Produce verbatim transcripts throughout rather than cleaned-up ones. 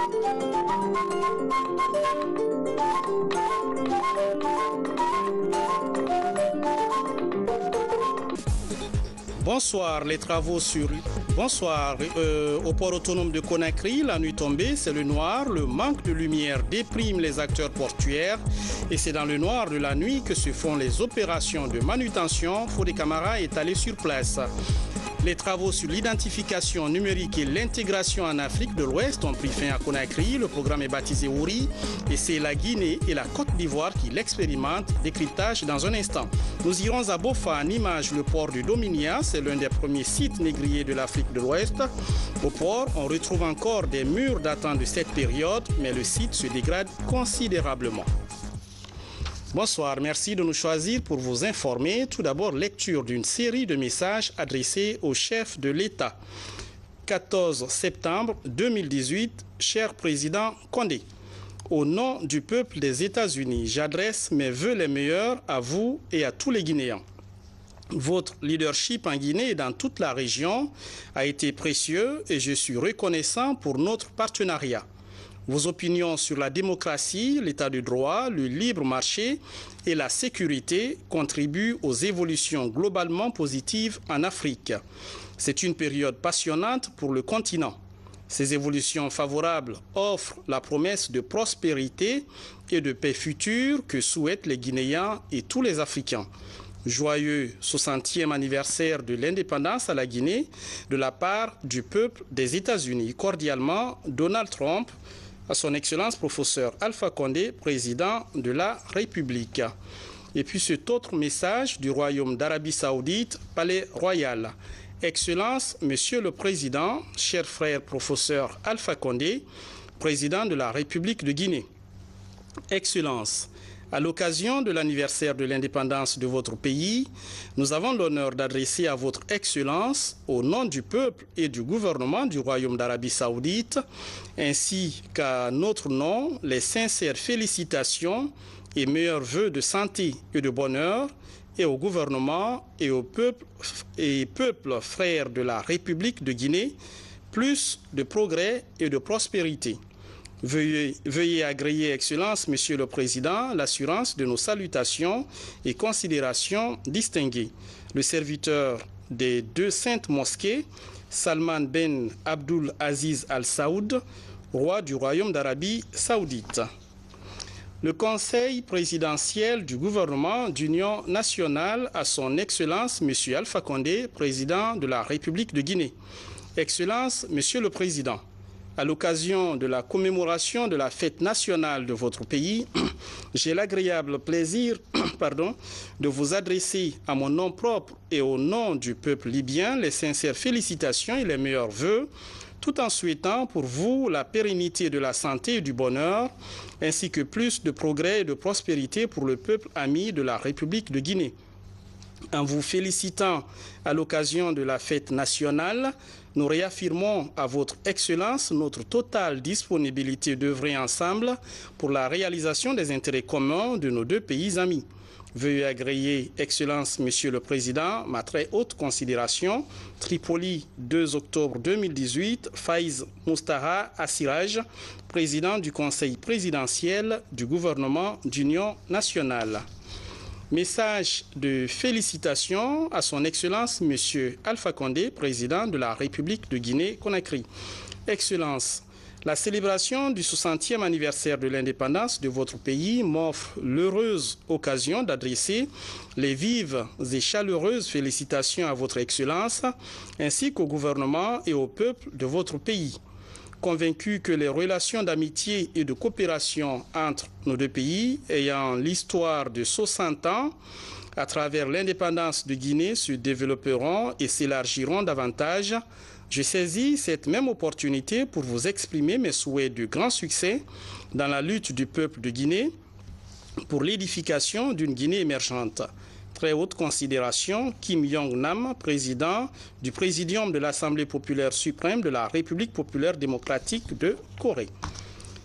Bonsoir, les travaux sur... Bonsoir, euh, au port autonome de Conakry, la nuit tombée, c'est le noir, le manque de lumière déprime les acteurs portuaires et c'est dans le noir de la nuit que se font les opérations de manutention. Fodé Camara est allé sur place. Les travaux sur l'identification numérique et l'intégration en Afrique de l'Ouest ont pris fin à Conakry. Le programme est baptisé Ouri et c'est la Guinée et la Côte d'Ivoire qui l'expérimentent. Décryptage dans un instant. Nous irons à Bofa, en image le port de Dominia. C'est l'un des premiers sites négriers de l'Afrique de l'Ouest. Au port, on retrouve encore des murs datant de cette période, mais le site se dégrade considérablement. Bonsoir, merci de nous choisir pour vous informer. Tout d'abord, lecture d'une série de messages adressés au chef de l'État. quatorze septembre deux mille dix-huit, cher président Condé, au nom du peuple des États-Unis, j'adresse mes vœux les meilleurs à vous et à tous les Guinéens. Votre leadership en Guinée et dans toute la région a été précieux et je suis reconnaissant pour notre partenariat. Vos opinions sur la démocratie, l'état de droit, le libre marché et la sécurité contribuent aux évolutions globalement positives en Afrique. C'est une période passionnante pour le continent. Ces évolutions favorables offrent la promesse de prospérité et de paix future que souhaitent les Guinéens et tous les Africains. Joyeux soixantième anniversaire de l'indépendance à la Guinée de la part du peuple des États-Unis. Cordialement, Donald Trump, à son Excellence professeur Alpha Condé, président de la République. Et puis cet autre message du Royaume d'Arabie Saoudite, Palais Royal. Excellence, Monsieur le Président, cher frère professeur Alpha Condé, président de la République de Guinée. Excellence, à l'occasion de l'anniversaire de l'indépendance de votre pays, nous avons l'honneur d'adresser à votre Excellence, au nom du peuple et du gouvernement du Royaume d'Arabie Saoudite, ainsi qu'à notre nom, les sincères félicitations et meilleurs vœux de santé et de bonheur, et au gouvernement et au peuple, et peuple frère de la République de Guinée, plus de progrès et de prospérité. Veuillez, veuillez agréer, Excellence, Monsieur le Président, l'assurance de nos salutations et considérations distinguées. Le serviteur des deux saintes mosquées, Salman ben Abdul Aziz Al Saoud, roi du Royaume d'Arabie Saoudite. Le Conseil présidentiel du gouvernement d'union nationale à son Excellence, Monsieur Alpha Condé, président de la République de Guinée. Excellence, Monsieur le Président, à l'occasion de la commémoration de la fête nationale de votre pays, j'ai l'agréable plaisir pardon, de vous adresser à mon nom propre et au nom du peuple libyen les sincères félicitations et les meilleurs vœux, tout en souhaitant pour vous la pérennité de la santé et du bonheur, ainsi que plus de progrès et de prospérité pour le peuple ami de la République de Guinée. En vous félicitant à l'occasion de la fête nationale, nous réaffirmons à votre Excellence notre totale disponibilité d'œuvrer ensemble pour la réalisation des intérêts communs de nos deux pays amis. Veuillez agréer, Excellence, Monsieur le Président, ma très haute considération. Tripoli, deux octobre deux mille dix-huit, Faiz Moustaha Assiraj, président du Conseil présidentiel du gouvernement d'union nationale. Message de félicitations à son Excellence, Monsieur Alpha Condé, président de la République de Guinée-Conakry. Excellence, la célébration du soixantième anniversaire de l'indépendance de votre pays m'offre l'heureuse occasion d'adresser les vives et chaleureuses félicitations à votre Excellence, ainsi qu'au gouvernement et au peuple de votre pays. Convaincu que les relations d'amitié et de coopération entre nos deux pays, ayant l'histoire de soixante ans, à travers l'indépendance de Guinée, se développeront et s'élargiront davantage, je saisis cette même opportunité pour vous exprimer mes souhaits de grand succès dans la lutte du peuple de Guinée pour l'édification d'une Guinée émergente. Très haute considération, Kim Jong-nam, président du Présidium de l'Assemblée populaire suprême de la République populaire démocratique de Corée.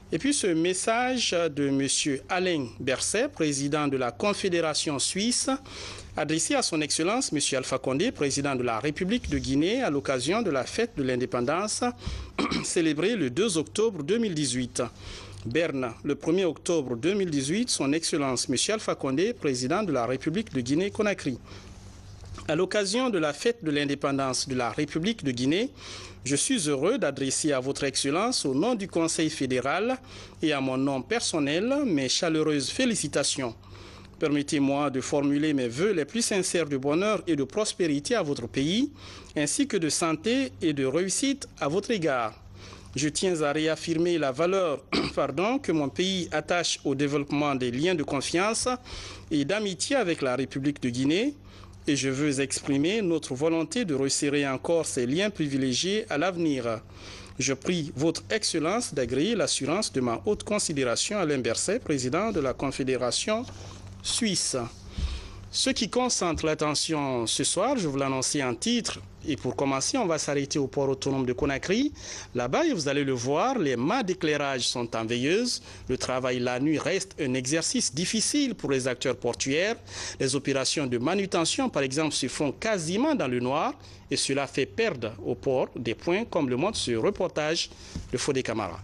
Et puis ce message de M. Alain Berset, président de la Confédération suisse, adressé à son Excellence M. Alpha Condé, président de la République de Guinée, à l'occasion de la fête de l'indépendance célébrée le deux octobre deux mille dix-huit. Berne, le premier octobre deux mille dix-huit, son Excellence M. Alpha Condé, président de la République de Guinée-Conakry. À l'occasion de la fête de l'indépendance de la République de Guinée, je suis heureux d'adresser à votre Excellence, au nom du Conseil fédéral et à mon nom personnel, mes chaleureuses félicitations. Permettez-moi de formuler mes vœux les plus sincères de bonheur et de prospérité à votre pays, ainsi que de santé et de réussite à votre égard. Je tiens à réaffirmer la valeur pardon, que mon pays attache au développement des liens de confiance et d'amitié avec la République de Guinée, et je veux exprimer notre volonté de resserrer encore ces liens privilégiés à l'avenir. Je prie votre Excellence d'agréer l'assurance de ma haute considération, Alain Berset, président de la Confédération suisse. Ce qui concentre l'attention ce soir, je vous l'annoncer en titre. Et pour commencer, on va s'arrêter au port autonome de Conakry. Là-bas, vous allez le voir, les mâts d'éclairage sont en veilleuse. Le travail la nuit reste un exercice difficile pour les acteurs portuaires. Les opérations de manutention, par exemple, se font quasiment dans le noir. Et cela fait perdre au port des points, comme le montre ce reportage de Fodé Camara.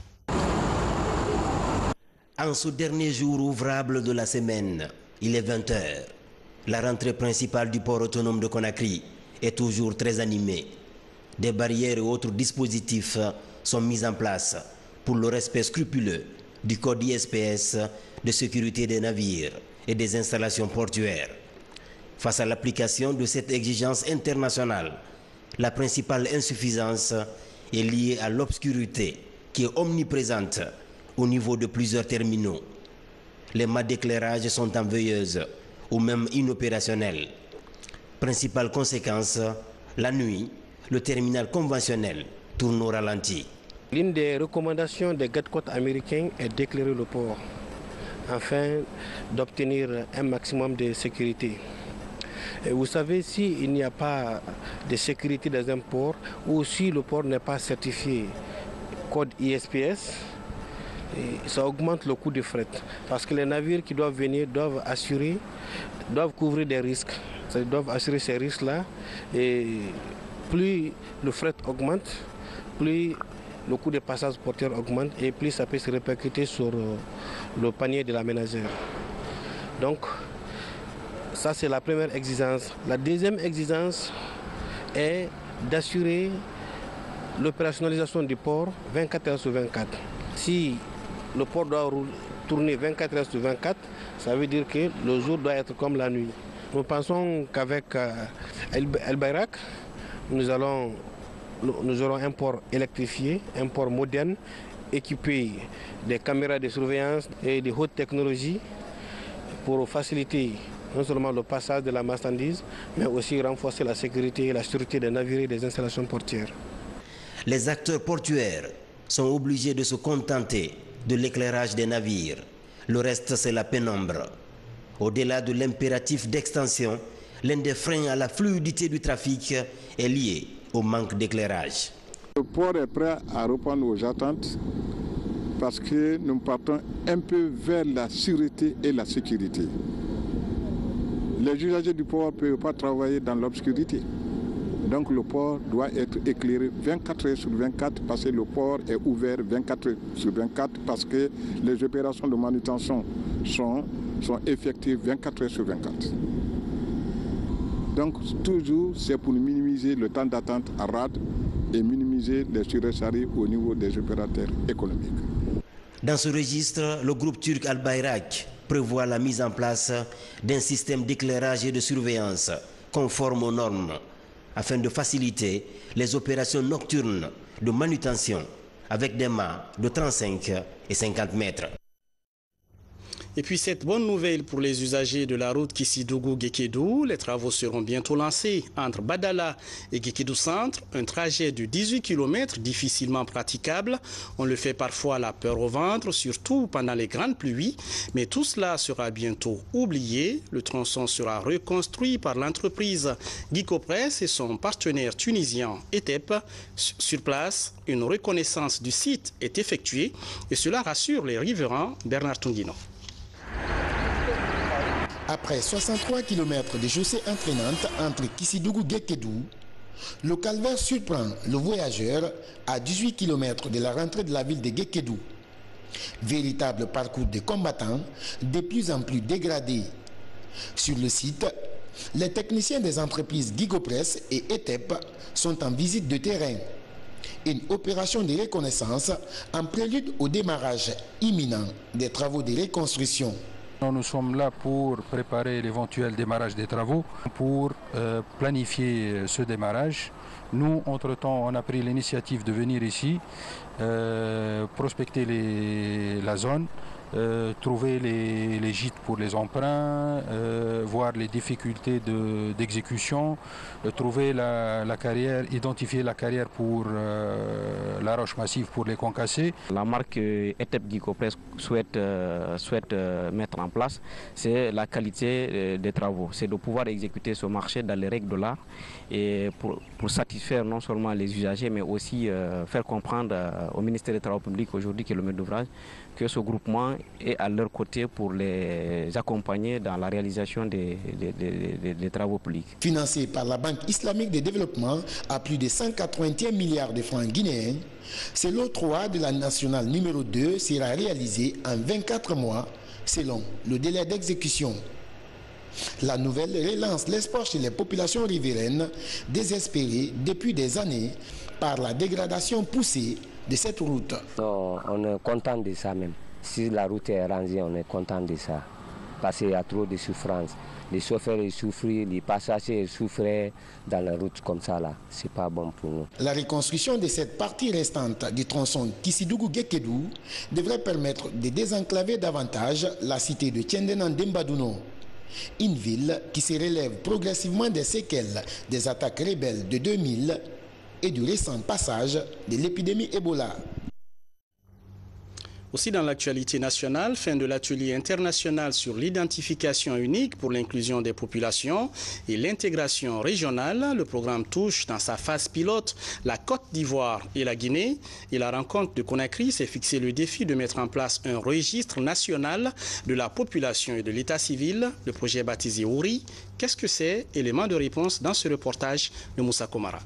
En ce dernier jour ouvrable de la semaine, il est vingt heures. La rentrée principale du port autonome de Conakry est toujours très animée. Des barrières et autres dispositifs sont mis en place pour le respect scrupuleux du code I S P S de sécurité des navires et des installations portuaires. Face à l'application de cette exigence internationale, la principale insuffisance est liée à l'obscurité qui est omniprésente au niveau de plusieurs terminaux. Les mâts d'éclairage sont en veilleuse ou même inopérationnels. Principale conséquence, la nuit, le terminal conventionnel tourne au ralenti. L'une des recommandations des gardes-côtes américains est d'éclairer le port afin d'obtenir un maximum de sécurité. Et vous savez, s'il n'y a pas de sécurité dans un port ou si le port n'est pas certifié code I S P S, et ça augmente le coût du fret parce que les navires qui doivent venir doivent assurer, doivent couvrir des risques. Ils doivent assurer ces risques-là et plus le fret augmente, plus le coût des passages porteurs augmente et plus ça peut se répercuter sur le panier de la ménagère. Donc ça c'est la première exigence. La deuxième exigence est d'assurer l'opérationnalisation du port vingt-quatre heures sur vingt-quatre. Si le port doit tourner vingt-quatre heures sur vingt-quatre, ça veut dire que le jour doit être comme la nuit. Nous pensons qu'avec El Bayrak, nous, allons, nous aurons un port électrifié, un port moderne, équipé des caméras de surveillance et de haute technologie pour faciliter non seulement le passage de la marchandise, mais aussi renforcer la sécurité et la sûreté des navires et des installations portuaires. Les acteurs portuaires sont obligés de se contenter de l'éclairage des navires. Le reste, c'est la pénombre. Au-delà de l'impératif d'extension, l'un des freins à la fluidité du trafic est lié au manque d'éclairage. Le port est prêt à répondre aux attentes parce que nous partons un peu vers la sûreté et la sécurité. Les usagers du port ne peuvent pas travailler dans l'obscurité. Donc le port doit être éclairé vingt-quatre heures sur vingt-quatre parce que le port est ouvert vingt-quatre heures sur vingt-quatre parce que les opérations de manutention sont, sont effectuées vingt-quatre heures sur vingt-quatre. Donc toujours c'est pour minimiser le temps d'attente à rade et minimiser les surcharges au niveau des opérateurs économiques. Dans ce registre, le groupe turc Al Bayrak prévoit la mise en place d'un système d'éclairage et de surveillance conforme aux normes, afin de faciliter les opérations nocturnes de manutention avec des mâts de trente-cinq et cinquante mètres. Et puis cette bonne nouvelle pour les usagers de la route Kissidougou-Guékédou, les travaux seront bientôt lancés entre Badala et Guékédou Centre, un trajet de dix-huit kilomètres difficilement praticable. On le fait parfois à la peur au ventre, surtout pendant les grandes pluies, mais tout cela sera bientôt oublié. Le tronçon sera reconstruit par l'entreprise Guicopress et son partenaire tunisien E T E P. Sur place, une reconnaissance du site est effectuée et cela rassure les riverains. Bernard Tunguino. Après soixante-trois kilomètres de chaussée entraînante entre Kissidougou-Guékédou, le calvaire surprend le voyageur à dix-huit kilomètres de la rentrée de la ville de Guékédou. Véritable parcours de combattants de plus en plus dégradé. Sur le site, les techniciens des entreprises Guicopress et E T E P sont en visite de terrain. Une opération de reconnaissance en prélude au démarrage imminent des travaux de reconstruction. Nous sommes là pour préparer l'éventuel démarrage des travaux, pour euh, planifier ce démarrage. Nous, entre-temps, on a pris l'initiative de venir ici, euh, prospecter les, la zone, euh, trouver les, les gîtes pour les emprunts, euh, voir les difficultés d'exécution, de, euh, trouver la, la carrière, identifier la carrière pour euh, la roche massive pour les concassés. La marque E T E P Guicopress souhaite, euh, souhaite euh, mettre en place, c'est la qualité euh, des travaux, c'est de pouvoir exécuter ce marché dans les règles de l'art et pour, pour satisfaire non seulement les usagers mais aussi euh, faire comprendre euh, au ministère des Travaux publics aujourd'hui qui est le maître d'ouvrage que ce groupement est à leur côté pour les accompagner dans la réalisation des, des, des, des, des travaux publics. Financé par la Banque islamique de développement à plus de cent quatre-vingt-un milliards de francs guinéens, ce lot trois de la nationale numéro deux sera réalisé en vingt-quatre mois selon le délai d'exécution. La nouvelle relance l'espoir chez les populations riveraines désespérées depuis des années par la dégradation poussée de cette route. Non, on est content de ça même. Si la route est rangée, on est content de ça. Parce qu'il y a trop de souffrance. Les chauffeurs ils souffrent, les passagers ils souffrent dans la route comme ça là. C'est pas bon pour nous. La reconstruction de cette partie restante du tronçon Kissidougou-Guékédou devrait permettre de désenclaver davantage la cité de Tiendena-Dembadouno. Une ville qui se relève progressivement des séquelles des attaques rebelles de deux mille et du récent passage de l'épidémie Ebola. Aussi dans l'actualité nationale, fin de l'atelier international sur l'identification unique pour l'inclusion des populations et l'intégration régionale. Le programme touche dans sa phase pilote la Côte d'Ivoire et la Guinée. Et la rencontre de Conakry s'est fixé le défi de mettre en place un registre national de la population et de l'état civil. Le projet baptisé Ouri. Qu'est-ce que c'est? Élément de réponse dans ce reportage de Moussa Komara.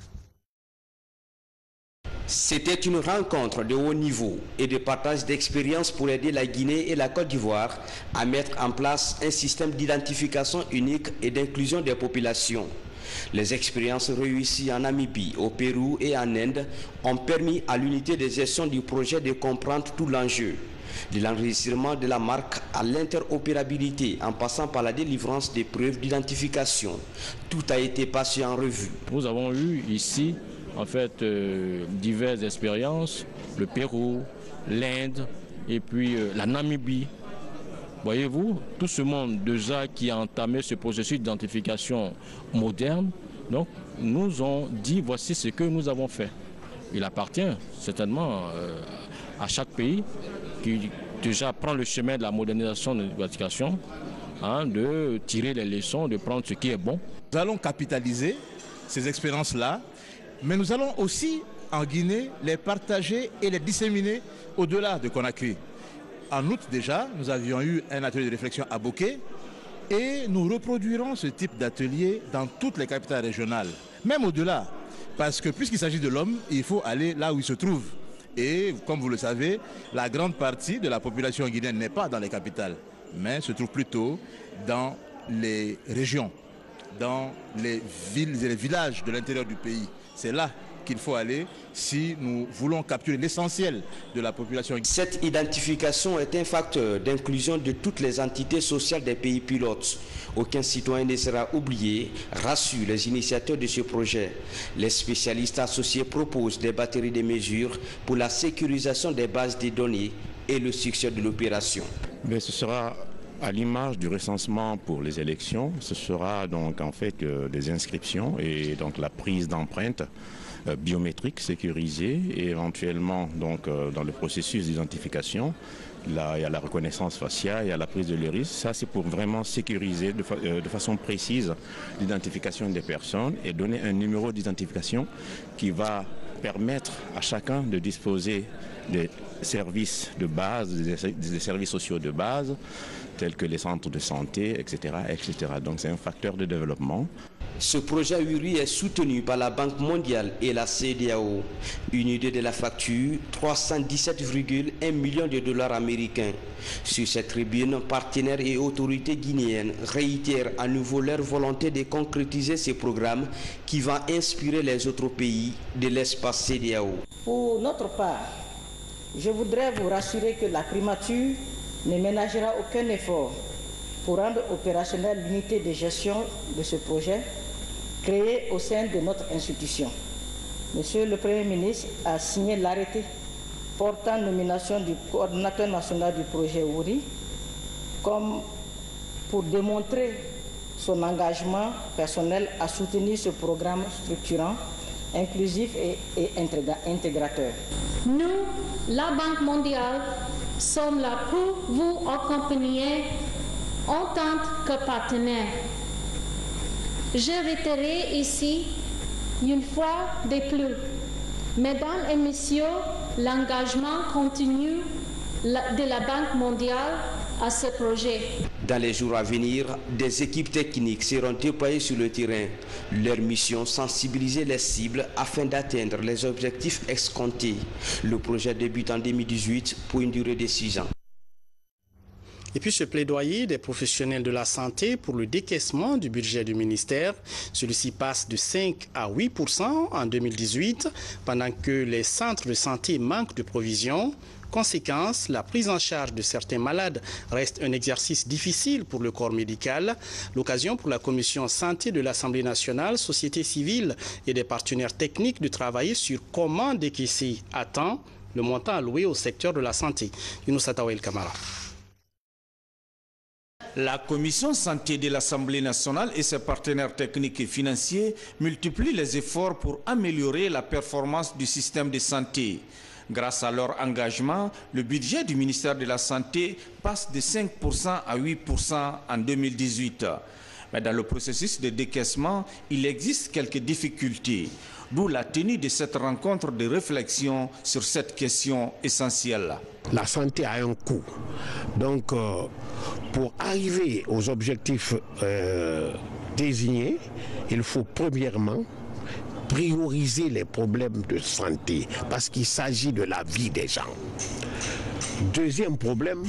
C'était une rencontre de haut niveau et de partage d'expériences pour aider la Guinée et la Côte d'Ivoire à mettre en place un système d'identification unique et d'inclusion des populations. Les expériences réussies en Namibie, au Pérou et en Inde ont permis à l'unité de gestion du projet de comprendre tout l'enjeu, de l'enregistrement de la marque à l'interopérabilité en passant par la délivrance des preuves d'identification. Tout a été passé en revue. Nous avons eu ici en fait euh, diverses expériences, le Pérou, l'Inde et puis euh, la Namibie. Voyez-vous, tout ce monde déjà qui a entamé ce processus d'identification moderne, donc nous ont dit voici ce que nous avons fait. Il appartient certainement euh, à chaque pays qui déjà prend le chemin de la modernisation de l'identification, hein, de tirer les leçons, de prendre ce qui est bon. Nous allons capitaliser ces expériences-là, mais nous allons aussi, en Guinée, les partager et les disséminer au-delà de Conakry. En août déjà, nous avions eu un atelier de réflexion à Bokeh et nous reproduirons ce type d'atelier dans toutes les capitales régionales, même au-delà, parce que puisqu'il s'agit de l'homme, il faut aller là où il se trouve. Et comme vous le savez, la grande partie de la population guinéenne n'est pas dans les capitales, mais se trouve plutôt dans les régions, dans les villes et les villages de l'intérieur du pays. C'est là qu'il faut aller si nous voulons capturer l'essentiel de la population. Cette identification est un facteur d'inclusion de toutes les entités sociales des pays pilotes. Aucun citoyen ne sera oublié, rassurent les initiateurs de ce projet. Les spécialistes associés proposent des batteries de mesures pour la sécurisation des bases de données et le succès de l'opération. Mais ce sera à l'image du recensement pour les élections. Ce sera donc en fait euh, des inscriptions et donc la prise d'empreintes euh, biométriques sécurisées et éventuellement donc euh, dans le processus d'identification. Là, il y a la reconnaissance faciale, il y a la prise de l'iris. Ça, c'est pour vraiment sécuriser de, fa euh, de façon précise l'identification des personnes et donner un numéro d'identification qui va permettre à chacun de disposer des services de base, des, des services sociaux de base, tels que les centres de santé, et cetera, et cetera. Donc c'est un facteur de développement. Ce projet U R I est soutenu par la Banque mondiale et la C E D A O. Une idée de la facture, trois cent dix-sept virgule un millions de dollars américains. Sur cette tribune, partenaires et autorités guinéennes réitèrent à nouveau leur volonté de concrétiser ces programmes qui vont inspirer les autres pays de l'espace C E D A O. Pour notre part, je voudrais vous rassurer que la primature ne ménagera aucun effort pour rendre opérationnelle l'unité de gestion de ce projet créé au sein de notre institution. Monsieur le Premier ministre a signé l'arrêté portant nomination du coordinateur national du projet U R I comme pour démontrer son engagement personnel à soutenir ce programme structurant, inclusif et, et intégrateur. Nous, la Banque mondiale, sommes là pour vous accompagner en tant que partenaire. Je réitère ici, une fois de plus, mesdames et messieurs, l'engagement continu de la Banque mondiale à ce projet. Dans les jours à venir, des équipes techniques seront déployées sur le terrain. Leur mission, sensibiliser les cibles afin d'atteindre les objectifs escomptés. Le projet débute en deux mille dix-huit pour une durée de six ans. Et puis ce plaidoyer des professionnels de la santé pour le décaissement du budget du ministère, celui-ci passe de cinq à huit pour cent en deux mille dix-huit, pendant que les centres de santé manquent de provisions. Conséquence, la prise en charge de certains malades reste un exercice difficile pour le corps médical. L'occasion pour la commission santé de l'Assemblée nationale, société civile et des partenaires techniques de travailler sur comment décaisser à temps le montant alloué au secteur de la santé. Younous Atawel Kamara. La commission santé de l'Assemblée nationale et ses partenaires techniques et financiers multiplient les efforts pour améliorer la performance du système de santé. Grâce à leur engagement, le budget du ministère de la Santé passe de cinq pour cent à huit pour cent en deux mille dix-huit. Mais dans le processus de décaissement, il existe quelques difficultés, d'où la tenue de cette rencontre de réflexion sur cette question essentielle. La santé a un coût. Donc, euh, pour arriver aux objectifs euh, désignés, il faut premièrement prioriser les problèmes de santé parce qu'il s'agit de la vie des gens. Deuxième problème,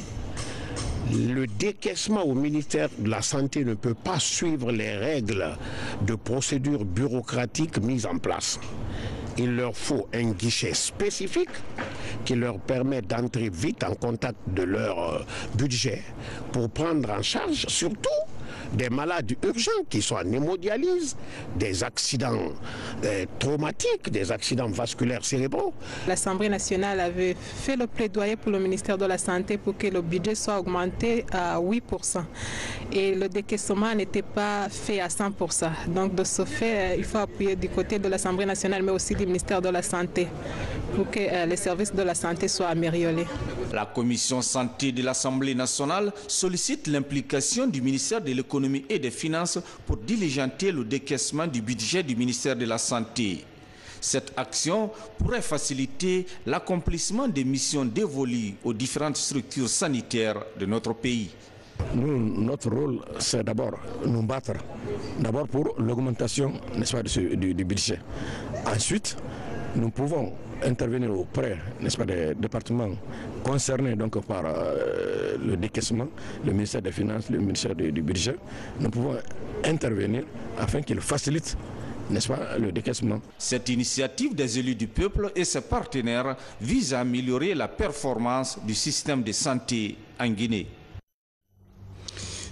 le décaissement au ministère de la Santé ne peut pas suivre les règles de procédure bureaucratique mises en place. Il leur faut un guichet spécifique qui leur permet d'entrer vite en contact de leur budget pour prendre en charge surtout des malades urgents qui sont en hémodialyse, des accidents euh, traumatiques, des accidents vasculaires cérébraux. L'Assemblée nationale avait fait le plaidoyer pour le ministère de la Santé pour que le budget soit augmenté à huit pour cent. Et le décaissement n'était pas fait à cent pour cent. Donc de ce fait, il faut appuyer du côté de l'Assemblée nationale, mais aussi du ministère de la Santé, pour que euh, les services de la santé soient améliorés. La commission santé de l'Assemblée nationale sollicite l'implication du ministère de l'économie et des finances pour diligenter le décaissement du budget du ministère de la Santé. Cette action pourrait faciliter l'accomplissement des missions dévolues aux différentes structures sanitaires de notre pays. Nous, notre rôle, c'est d'abord nous battre, d'abord pour l'augmentation, n'est-ce pas, du, du, du budget. Ensuite, nous pouvons intervenir auprès, n'est-ce pas, des départements concernés donc par euh, le décaissement, le ministère des Finances, le ministère du, du Budget. Nous pouvons intervenir afin qu'ils facilitent, n'est-ce pas, le décaissement. Cette initiative des élus du peuple et ses partenaires vise à améliorer la performance du système de santé en Guinée.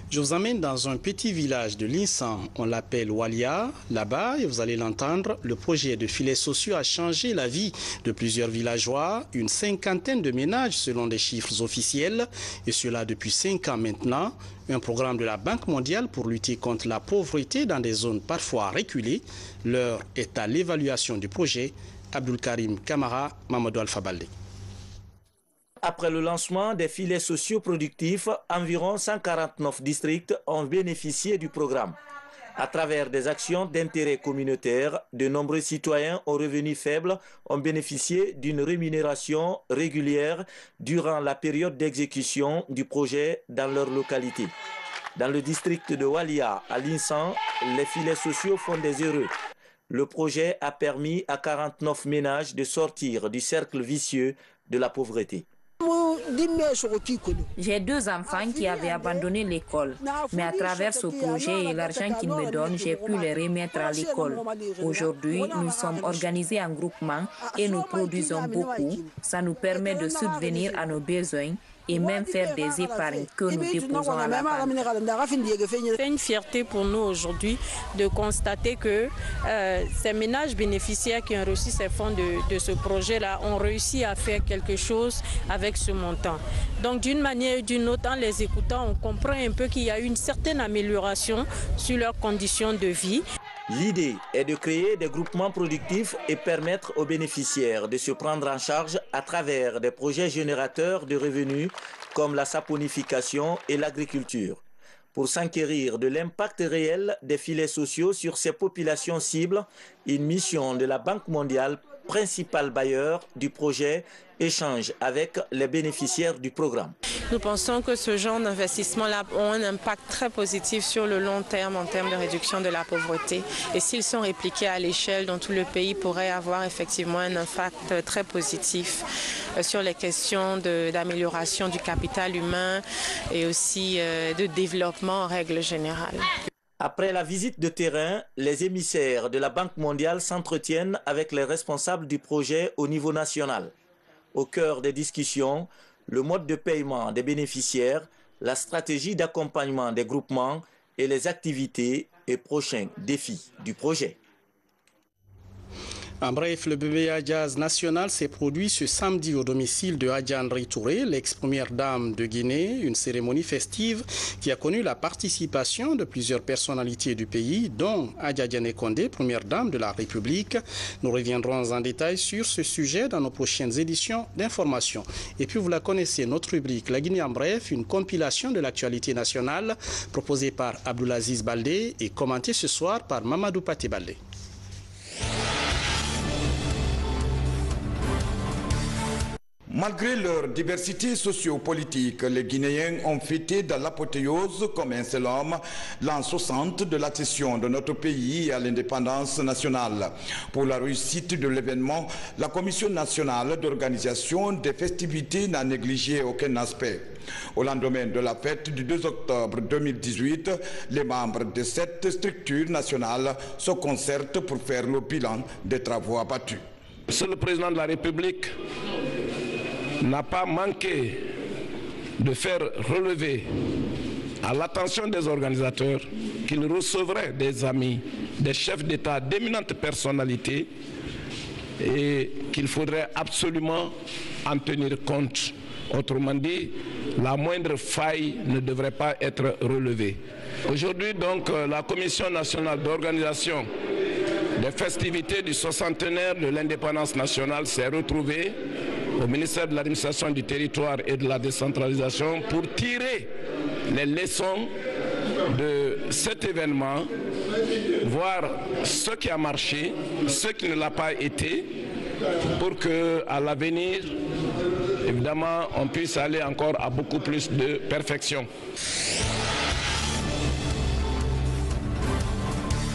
Je vous emmène dans un petit village de l'Insan, on l'appelle Walia. Là-bas, et vous allez l'entendre, le projet de filets sociaux a changé la vie de plusieurs villageois, une cinquantaine de ménages selon des chiffres officiels, et cela depuis cinq ans maintenant. Un programme de la Banque mondiale pour lutter contre la pauvreté dans des zones parfois reculées. L'heure est à l'évaluation du projet. Abdul Karim Kamara, Mamadou Alpha Baldé. Après le lancement des filets sociaux productifs, environ cent quarante-neuf districts ont bénéficié du programme. À travers des actions d'intérêt communautaire, de nombreux citoyens aux revenus faibles ont bénéficié d'une rémunération régulière durant la période d'exécution du projet dans leur localité. Dans le district de Walia, à l'Insan, les filets sociaux font des heureux. Le projet a permis à quarante-neuf ménages de sortir du cercle vicieux de la pauvreté. J'ai deux enfants qui avaient abandonné l'école, mais à travers ce projet et l'argent qu'ils me donnent, j'ai pu les remettre à l'école. Aujourd'hui, nous sommes organisés en groupement et nous produisons beaucoup. Ça nous permet de subvenir à nos besoins et même faire des épargnes que nous déposons à la banque. C'est une fierté pour nous aujourd'hui de constater que euh, ces ménages bénéficiaires qui ont reçu ces fonds de, de ce projet-là ont réussi à faire quelque chose avec ce montant. Donc d'une manière ou d'une autre, en les écoutant, on comprend un peu qu'il y a une certaine amélioration sur leurs conditions de vie. L'idée est de créer des groupements productifs et permettre aux bénéficiaires de se prendre en charge à travers des projets générateurs de revenus comme la saponification et l'agriculture. Pour s'enquérir de l'impact réel des filets sociaux sur ces populations cibles, une mission de la Banque mondiale, principal bailleur du projet, échange avec les bénéficiaires du programme. Nous pensons que ce genre d'investissements-là ont un impact très positif sur le long terme en termes de réduction de la pauvreté. Et s'ils sont répliqués à l'échelle dans tout le pays, pourraient avoir effectivement un impact très positif sur les questions d'amélioration du capital humain et aussi de développement en règle générale. Après la visite de terrain, les émissaires de la Banque mondiale s'entretiennent avec les responsables du projet au niveau national. Au cœur des discussions, le mode de paiement des bénéficiaires, la stratégie d'accompagnement des groupements et les activités et prochains défis du projet. En bref, le bébé Jazz national s'est produit ce samedi au domicile de Adja Touré, l'ex-première dame de Guinée, une cérémonie festive qui a connu la participation de plusieurs personnalités du pays, dont Adja Diané Condé, première dame de la République. Nous reviendrons en détail sur ce sujet dans nos prochaines éditions d'information. Et puis vous la connaissez, notre rubrique La Guinée en bref, une compilation de l'actualité nationale proposée par Abdoulaziz Baldé et commentée ce soir par Mamadou Paté Baldé. Malgré leur diversité sociopolitique, les Guinéens ont fêté dans l'apothéose comme un seul homme l'an soixante de l'accession de notre pays à l'indépendance nationale. Pour la réussite de l'événement, la Commission nationale d'organisation des festivités n'a négligé aucun aspect. Au lendemain de la fête du deux octobre deux mille dix-huit, les membres de cette structure nationale se concertent pour faire le bilan des travaux abattus. Monsieur le Président de la République n'a pas manqué de faire relever à l'attention des organisateurs qu'il recevrait des amis, des chefs d'État, d'éminentes personnalités et qu'il faudrait absolument en tenir compte. Autrement dit, la moindre faille ne devrait pas être relevée. Aujourd'hui, donc, la Commission nationale d'organisation des festivités du soixantenaire de l'indépendance nationale s'est retrouvée au ministère de l'administration du territoire et de la décentralisation pour tirer les leçons de cet événement, voir ce qui a marché, ce qui ne l'a pas été, pour qu'à l'avenir, évidemment, on puisse aller encore à beaucoup plus de perfection.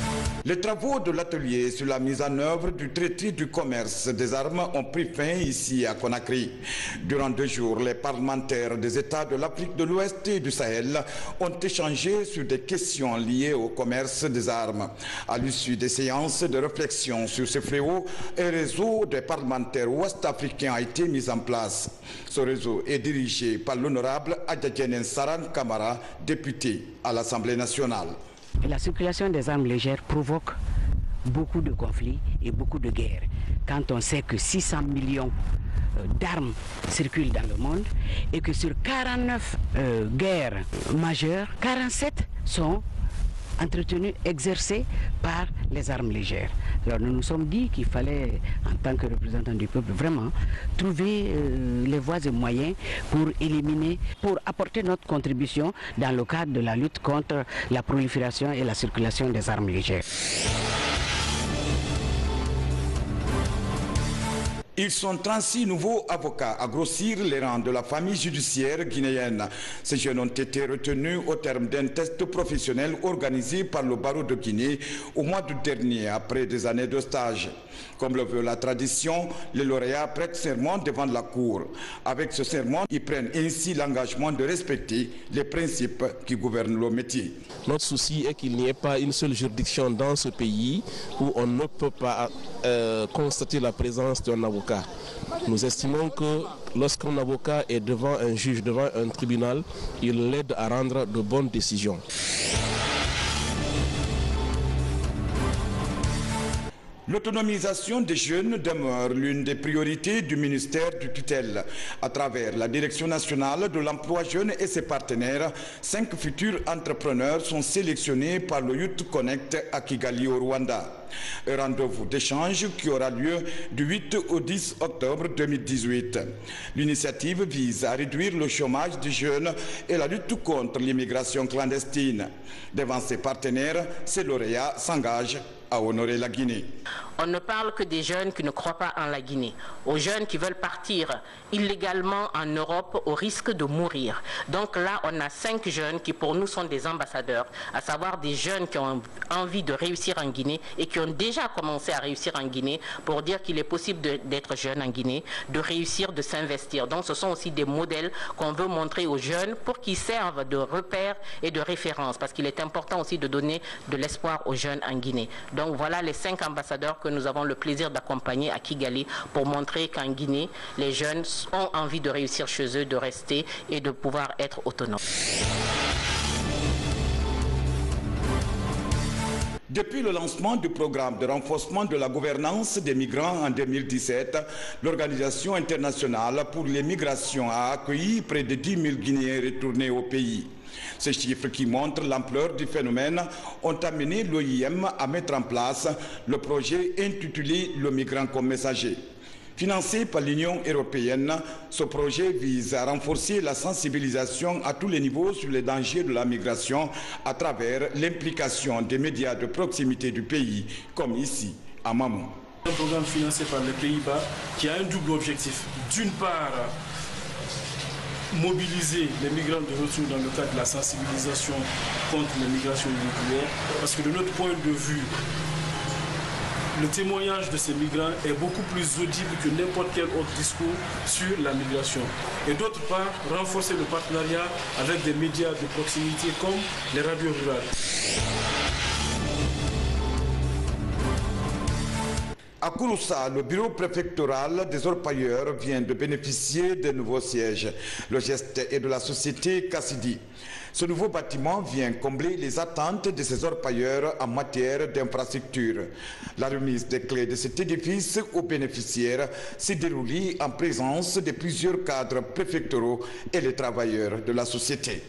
Les travaux de l'atelier sur la mise en œuvre du traité du commerce des armes ont pris fin ici à Conakry. Durant deux jours, les parlementaires des États de l'Afrique de l'Ouest et du Sahel ont échangé sur des questions liées au commerce des armes. À l'issue des séances de réflexion sur ce fléau, un réseau des parlementaires ouest-africains a été mis en place. Ce réseau est dirigé par l'honorable Adjadjenen Saran Kamara, député à l'Assemblée nationale. La circulation des armes légères provoque beaucoup de conflits et beaucoup de guerres. Quand on sait que six cents millions d'armes circulent dans le monde et que sur quarante-neuf euh, guerres majeures, quarante-sept sont entretenues, exercées par les armes légères. Alors nous nous sommes dit qu'il fallait, en tant que représentants du peuple, vraiment trouver euh, les voies et moyens pour éliminer, pour apporter notre contribution dans le cadre de la lutte contre la prolifération et la circulation des armes légères. Ils sont trente-six nouveaux avocats à grossir les rangs de la famille judiciaire guinéenne. Ces jeunes ont été retenus au terme d'un test professionnel organisé par le barreau de Guinée au mois d'août dernier, après des années de stage. Comme le veut la tradition, les lauréats prêtent serment devant la cour. Avec ce serment, ils prennent ainsi l'engagement de respecter les principes qui gouvernent le métier. Notre souci est qu'il n'y ait pas une seule juridiction dans ce pays où on ne peut pas euh, constater la présence d'un avocat. Nous estimons que lorsqu'un avocat est devant un juge, devant un tribunal, il l'aide à rendre de bonnes décisions. L'autonomisation des jeunes demeure l'une des priorités du ministère du tutelle. À travers la Direction nationale de l'emploi jeune et ses partenaires, cinq futurs entrepreneurs sont sélectionnés par le Youth Connect à Kigali au Rwanda. Un rendez-vous d'échange qui aura lieu du huit au dix octobre deux mille dix-huit. L'initiative vise à réduire le chômage des jeunes et la lutte contre l'immigration clandestine. Devant ses partenaires, ces lauréats s'engagent à honorer la Guinée. On ne parle que des jeunes qui ne croient pas en la Guinée, aux jeunes qui veulent partir illégalement en Europe au risque de mourir. Donc là, on a cinq jeunes qui pour nous sont des ambassadeurs, à savoir des jeunes qui ont envie de réussir en Guinée et qui ont déjà commencé à réussir en Guinée pour dire qu'il est possible d'être jeune en Guinée, de réussir, de s'investir. Donc ce sont aussi des modèles qu'on veut montrer aux jeunes pour qu'ils servent de repères et de références, parce qu'il est important aussi de donner de l'espoir aux jeunes en Guinée. Donc voilà les cinq ambassadeurs que nous avons le plaisir d'accompagner à Kigali pour montrer qu'en Guinée, les jeunes ont envie de réussir chez eux, de rester et de pouvoir être autonomes. Depuis le lancement du programme de renforcement de la gouvernance des migrants en deux mille dix-sept, l'Organisation internationale pour les migrations a accueilli près de dix mille Guinéens retournés au pays. Ces chiffres qui montrent l'ampleur du phénomène ont amené l'O I M à mettre en place le projet intitulé « Le migrant comme messager ». Financé par l'Union européenne, ce projet vise à renforcer la sensibilisation à tous les niveaux sur les dangers de la migration à travers l'implication des médias de proximité du pays, comme ici à Mamou. Un programme financé par les Pays-Bas qui a un double objectif. D'une part, mobiliser les migrants de retour dans le cadre de la sensibilisation contre les migrations irrégulières, parce que de notre point de vue, le témoignage de ces migrants est beaucoup plus audible que n'importe quel autre discours sur la migration. Et d'autre part, renforcer le partenariat avec des médias de proximité comme les radios rurales. À Kouroussa, le bureau préfectoral des orpailleurs vient de bénéficier de nouveaux sièges. Le geste est de la société Kassidi. Ce nouveau bâtiment vient combler les attentes de ces orpailleurs en matière d'infrastructure. La remise des clés de cet édifice aux bénéficiaires s'est déroulée en présence de plusieurs cadres préfectoraux et les travailleurs de la société.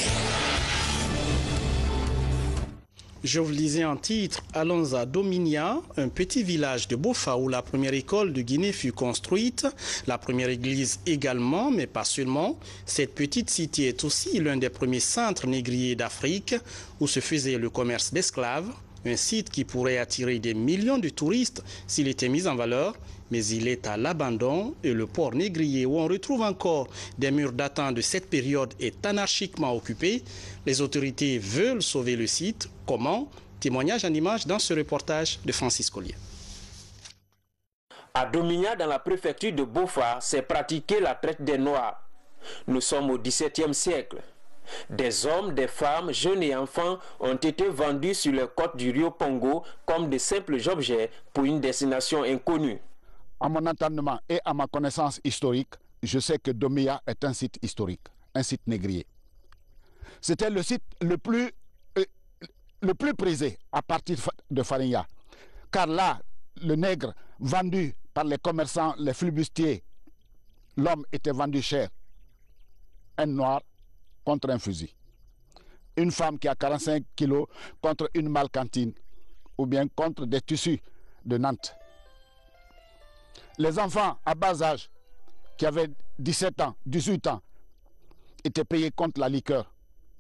Je vous lisais en titre, allons à Dominia, un petit village de Bofa où la première école de Guinée fut construite, la première église également, mais pas seulement. Cette petite cité est aussi l'un des premiers centres négriers d'Afrique où se faisait le commerce d'esclaves, un site qui pourrait attirer des millions de touristes s'il était mis en valeur, mais il est à l'abandon et le port négrier où on retrouve encore des murs datant de cette période est anarchiquement occupé. Les autorités veulent sauver le site. Comment? Témoignage en images dans ce reportage de Francis Collier. À Domigna, dans la préfecture de Bofa, s'est pratiquée la traite des Noirs. Nous sommes au dix-septième siècle. Des hommes, des femmes, jeunes et enfants ont été vendus sur les côtes du Rio Pongo comme de simples objets pour une destination inconnue. À mon entendement et à ma connaissance historique, je sais que Domia est un site historique, un site négrier. C'était le site le plus, euh, le plus prisé à partir de Farinha. Car là, le nègre vendu par les commerçants, les flibustiers, l'homme était vendu cher. Un noir contre un fusil. Une femme qui a quarante-cinq kilos contre une malcantine ou bien contre des tissus de Nantes. Les enfants à bas âge qui avaient dix-sept ans, dix-huit ans étaient payés contre la liqueur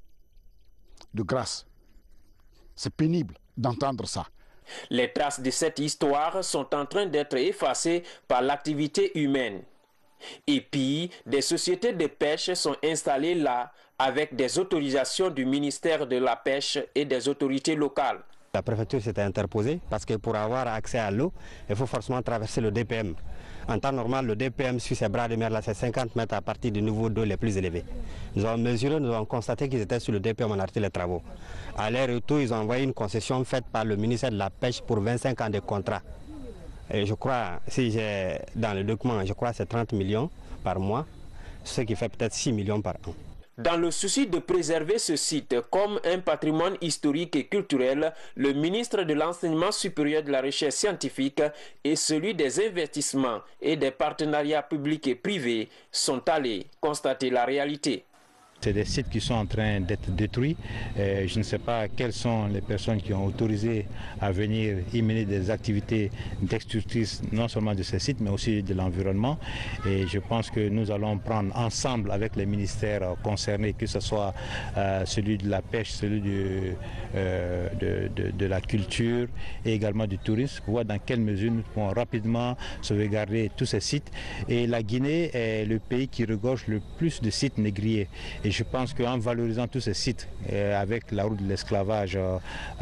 de grâce. C'est pénible d'entendre ça. Les traces de cette histoire sont en train d'être effacées par l'activité humaine. Et puis, des sociétés de pêche sont installées là avec des autorisations du ministère de la Pêche et des autorités locales. La préfecture s'était interposée parce que pour avoir accès à l'eau, il faut forcément traverser le D P M. En temps normal, le D P M sur ces bras de mer, là, c'est cinquante mètres à partir du niveau d'eau les plus élevés. Nous avons mesuré, nous avons constaté qu'ils étaient sur le D P M, on a arrêté les travaux. À leur retour, ils ont envoyé une concession faite par le ministère de la Pêche pour vingt-cinq ans de contrat. Et je crois, si j'ai dans le document, je crois que c'est trente millions par mois, ce qui fait peut-être six millions par an. Dans le souci de préserver ce site comme un patrimoine historique et culturel, le ministre de l'Enseignement supérieur de la Recherche scientifique et celui des investissements et des partenariats publics et privés sont allés constater la réalité. C'est des sites qui sont en train d'être détruits. Et je ne sais pas quelles sont les personnes qui ont autorisé à venir y mener des activités destructrices, non seulement de ces sites, mais aussi de l'environnement. Et je pense que nous allons prendre ensemble avec les ministères concernés, que ce soit euh, celui de la pêche, celui de, euh, de, de, de la culture et également du tourisme, pour voir dans quelle mesure nous pouvons rapidement sauvegarder tous ces sites. Et la Guinée est le pays qui regorge le plus de sites négriers. Et je pense qu'en valorisant tous ces sites, euh, avec la route de l'esclavage euh,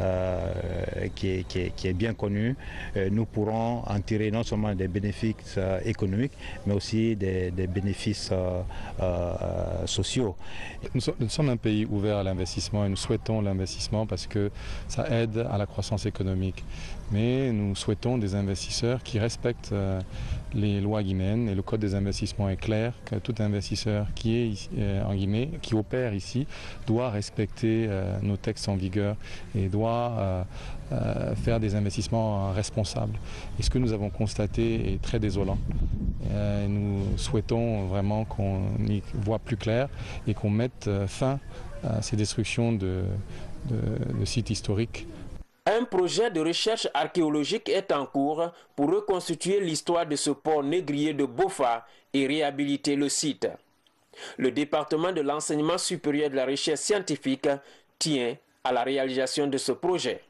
euh, qui, est, qui, est, qui est bien connue, euh, nous pourrons en tirer non seulement des bénéfices euh, économiques, mais aussi des, des bénéfices euh, euh, sociaux. Nous, so nous sommes un pays ouvert à l'investissement et nous souhaitons l'investissement parce que ça aide à la croissance économique. Mais nous souhaitons des investisseurs qui respectent euh, les lois guinéennes et le code des investissements est clair que tout investisseur qui est ici, euh, en Guinée, qui opère ici, doit respecter euh, nos textes en vigueur et doit euh, euh, faire des investissements euh, responsables. Et ce que nous avons constaté est très désolant. Euh, nous souhaitons vraiment qu'on y voit plus clair et qu'on mette euh, fin à ces destructions de, de, de sites historiques. Un projet de recherche archéologique est en cours pour reconstituer l'histoire de ce port négrier de Bofa et réhabiliter le site. Le département de l'enseignement supérieur de la recherche scientifique tient à la réalisation de ce projet.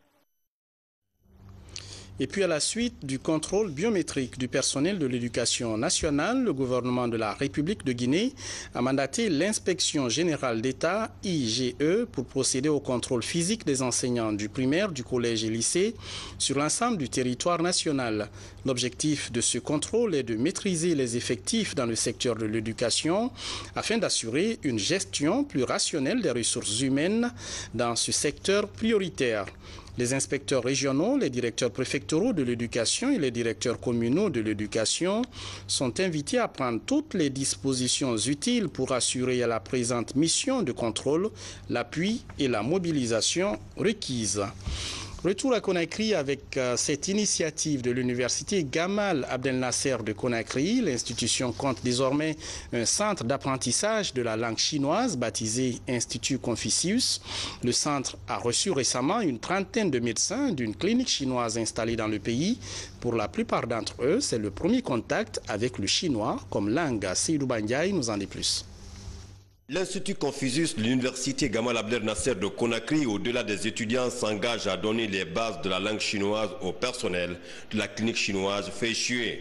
Et puis à la suite du contrôle biométrique du personnel de l'éducation nationale, le gouvernement de la République de Guinée a mandaté l'inspection générale d'État I G E pour procéder au contrôle physique des enseignants du primaire, du collège et lycée sur l'ensemble du territoire national. L'objectif de ce contrôle est de maîtriser les effectifs dans le secteur de l'éducation afin d'assurer une gestion plus rationnelle des ressources humaines dans ce secteur prioritaire. Les inspecteurs régionaux, les directeurs préfectoraux de l'éducation et les directeurs communaux de l'éducation sont invités à prendre toutes les dispositions utiles pour assurer à la présente mission de contrôle l'appui et la mobilisation requises. Retour à Conakry avec euh, cette initiative de l'université Gamal Abdel Nasser de Conakry. L'institution compte désormais un centre d'apprentissage de la langue chinoise baptisé Institut Confucius. Le centre a reçu récemment une trentaine de médecins d'une clinique chinoise installée dans le pays. Pour la plupart d'entre eux, c'est le premier contact avec le chinois comme langue. Seydou Bandiaï nous en dit plus. L'Institut Confucius de l'Université Gamal Abdel Nasser de Conakry, au-delà des étudiants, s'engage à donner les bases de la langue chinoise au personnel de la clinique chinoise fait échouer.